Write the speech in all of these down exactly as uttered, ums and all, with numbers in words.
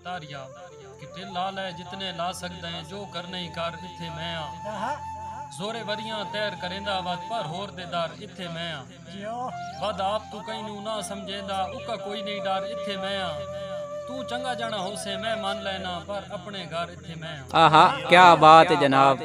तारिया कि दिल ला ले जितने ला सकते हैं जो करने ही कर इत्थे मैं आ जोरे वरियां तैर करेंदा वद पर होर दे दर इत्थे मैं आ वद आप तू कहीं नू ना समझेंदा उका कोई नहीं डर इत्थे मैं आ तू चंगा जाना हो से मैं मान लेना पर अपने घर इत्थे मैं आ। आहा क्या बात है जनाब।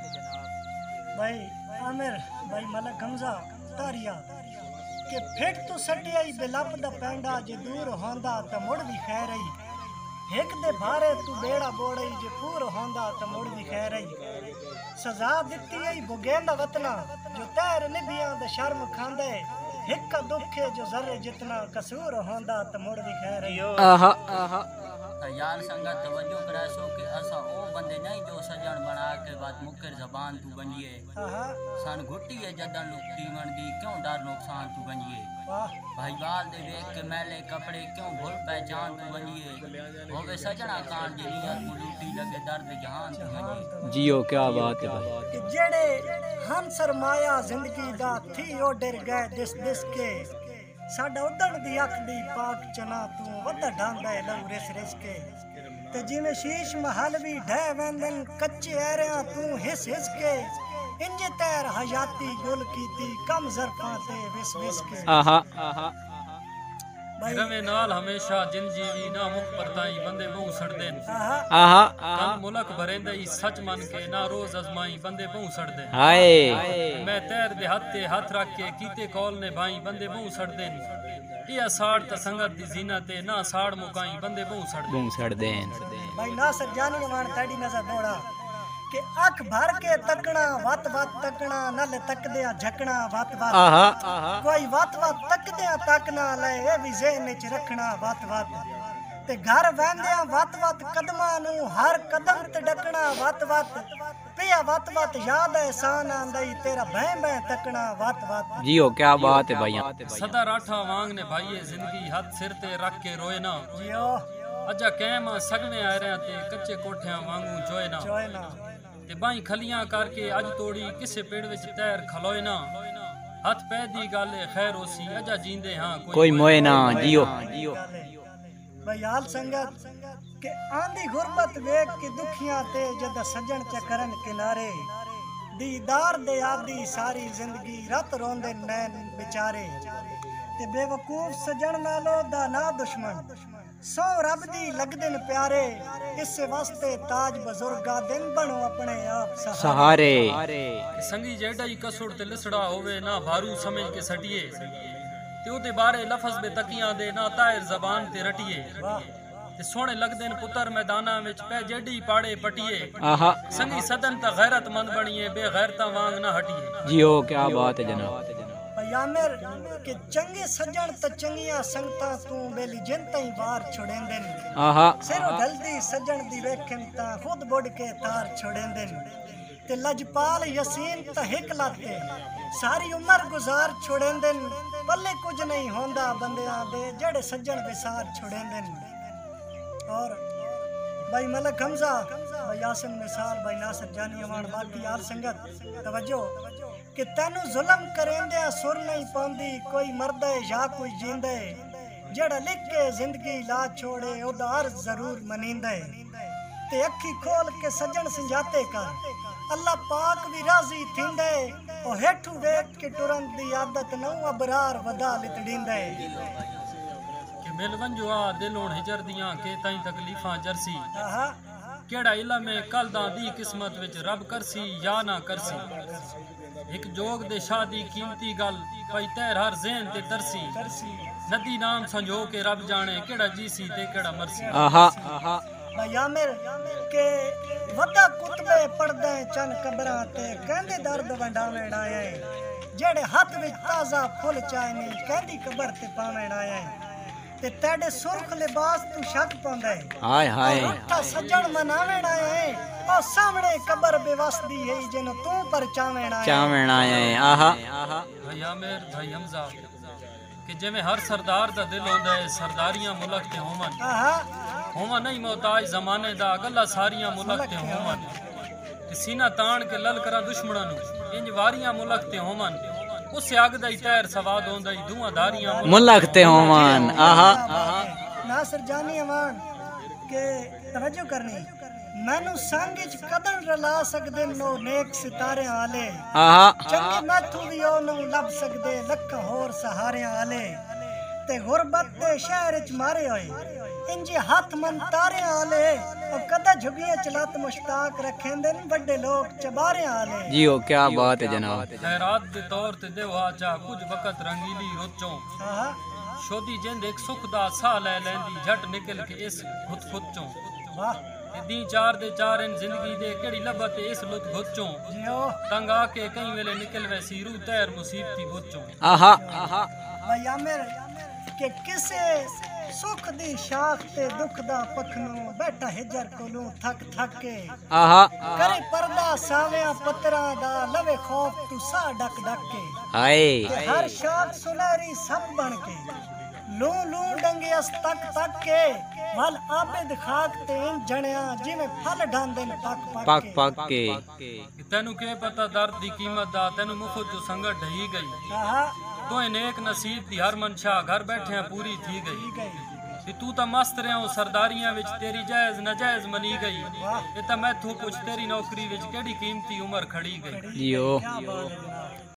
भाई आमिर भाई मलक हमजा तारिया के फिट तो सटियाई बेलप दा पैंडा जे दूर होंदा त मुड़ भी खैर आई एक दे भारे तू बेड़ा बोड़ई जे पूर होंदा त मुड़ भी खैर आई सजा दित्ती आई बुगेंदा वतना जो तैर निभियां द शर्म खांदे एक दुख जो जर्रे जितना कसूर होंदा त मुड़ भी खैर आई। आहा आहा यार संगत तवज्जो करासो कि असा ओ बंदे नहीं जो सजन बना के बात मुकर जबान तू बनिए सान घुट्टी है जदन लुकती वंदी क्यों डर नुकसान तू बनिए भाई बाल दे देख के मैले कपड़े क्यों भूल पहचान तू बनिए होवे सजना कान दी नियत मुलूटी लगे दर्द जहान तू बनिए। जियो क्या बात है भाई कि जेड़े हम सरमाया जिंदगी दा थी ओ डर गए दिस दिस के साडा उदण दी अख दी पाक चना तू वदा ढांदा है लव रिस रिस के ते जिवें शीश महल भी ढह वेंदन कच्चे ऐरियां तू हिस हिस के इंज तैर हयाती गुल कीती कम ज़रफां ते विस विस के। आहा आहा रवे नाल हमेशा जिन जीवी ना मुख परताई बंदे बहु सड़दे आहा आहा कल मुलक भरेंदे ही सच मन के ना रोज अजमाई बंदे बहु सड़दे हाय मैं तैर दे हाथ ते हाथ रख के कीते कॉल ने भाई बंदे बहु सड़दे ये साड़ त संगत दी जीनत ते ना साड़ मुकाई बंदे बहु सड़दे बहु सड़दे भाई नासर जानी मान ताड़ी नजर दौड़ा कि अख भर के तकना वत वत तकना नल तकदिया झकना वत वत आहा आहा कोई वत वत तकदिया तकना ले ए भी ज़हन विच रखना वत वत ते घर वंदिया वत वत कदमां नू हर कदम ते डकना वत वत पिया वत वत याद एहसान आंदई तेरा भैं भैं तकना वत वत। जियो क्या बात है भाई सदा राठा वांग ने भाई जिंदगी हाथ सिर ते रख के रोए ना जियो अजा कैमा सगने आ रहे ते कच्चे कोठियां वांगू जोए ना जोए ना ते बाई खलियां करके अज तोड़ी किसे पेड़ विच तैर खलोए ना हथ पै दी गल खैर होसी अजा जींदे हां कोई मोए ना जियो जियो भाई हाल संगत के आंधी गुरबत वेख के दुखियां ते जद सजन चकरन किनारे दीदार दे आदी सारी जिंदगी रत रोंदे नैन बेचारे ते बेवकूफ सजन नालो दा ना दुश्मन सौ रब दी लगदे न प्यारे इस वास्ते ताज बुजुर्गा दिन बनो अपने आप सहारे संगी जेड़ा ही कसुड़ ते लिसड़ा होवे ना भारू समझ के सटिए ते ओदे बारे लफज बे तकियां दे ना तायर जबान ते रटिए ते सोने लगदे न पुत्र मैदाना विच पै जेडी पाड़े पटिए आहा संगी सदन ता गैरतमंद बनिए बेगैरता वांग ना हटिए। जियो क्या बात है जनाब। यामिर के चंगे सजन त चंगियां संगता तू बेली जिंता ही वार छुड़ेंदे आहा सिरो ढलदी सजन दी वेखन ता खुद बुड़ के तार छुड़ेंदे ते लजपाल यसीन त हिक लाते सारी उम्र गुजार छुड़ेंदे पल्ले कुछ नहीं होंदा बंदियां दे जेड़े सजन विसार छुड़ेंदे। और भाई मलक हमजा भाई यासिन मिसाल भाई नासर जानी अमान बाकी यार संगत तवज्जो कि तेनू जुल्म करेंदे सुर नहीं पांदी कोई मरदे या कोई जींदे जेड़ा लिख के जिंदगी ला छोड़े ओदा अर्ज जरूर मनींदे ते अखी खोल के सजन संजाते कर अल्लाह पाक भी राजी थींदे ओ हेठू वेख के टुरन दी आदत नौ अबरार वदा लितड़ींदे कि मिल वंजो आ दिलों हिजर दियां के ताई तकलीफां जरसी आहा केड़ा इल्म है कल दा दी किस्मत विच रब करसी या ना करसी एक जोग दे शादी कीमती गल पई तैर हर ज़हन ते तरसी नदी नाम संजो के रब जाने केड़ा जीसी ते केड़ा मरसी। आहा आहा यामिर के वदा कुतबे पड़दे चन कबरां ते कहंदे दर्द वंडावेण आए जेड़े हाथ विच ताजा फुल चाहनी कहंदी कबर ते पावेण आए ते तेरे सुर्ख लिबास तू शक पांदा है हाय हाय उठा सजन मनावेण आए ओ सामने कबर बेवसदी है जिन तू पर चावेण आए चावेण आए आहा आहा भाई आमिर भाई हमजा कि जिवें हर सरदार दा दिल होंदा है सरदारियां मुल्क ते होवन आहा होवन नहीं मोहताज जमाने दा गल्ला सारियां मुल्क ते होवन ते सीना तान के लल करा दुश्मनां नु इंज वारियां मुल्क ते होवन उस आग दा तैर सवाद होंदा ही धुआं धारियां मुल्क ते होवन आहा नासर जानी अमान के तवज्जो करनी मैनू संग च कदन रला सकदे नो नेक सितारे आले आहा चंगे मैथू भी ओनू लब सकदे लक्खां होर सहारे आले ते गुरबत दे शहर च मारे होए इंजे हाथ मन तारे आले और कदा झुगियां चलत मुश्ताक रखेंदे बड़े लोग चबारे आले जी ओ क्या बात है जनाब। खैरात दे तौर ते देव आचा कुछ वक्त रंगीली रोचों आहा शोदी जिंद एक सुख दा साह लै लैंदी झट निकल के इस खुद खुद चों वाह दी चार दे चार इन जिंदगी दे केड़ी लबत इस लुत गुचों जियो तंग आके कई वेले निकल वे सीरू तैर मुसीबती बुचों आहा आहा भाई आमिर के किसे सुख दी शाख ते दुख दा पखनू बैठा हिजर कोलू थक थक के आहा करे पर्दा साविया पत्रा दा लवे खौफ तू सा डक डक के हाय ते हर शाख सुनहरी सब बन के लू लू डंगे अस तक तक के वल आबिद खाक ते इन जणिया जिवें फल ढांदे ने पक पक पक पक के तेनू के पता दर्द दी कीमत दा तेनू मुफ्त जो संगत ढही गई आहा तो नेक नसीब दी हर मनशा घर बैठे पूरी थी गई ते तू ता मस्त रहो सरदारियां विच तेरी जायज नाजायज मनी गई ये ता मैं तू पुछ तेरी नौकरी विच केड़ी कीमती उम्र खड़ी गई जी ओ क्या बात है जनाब।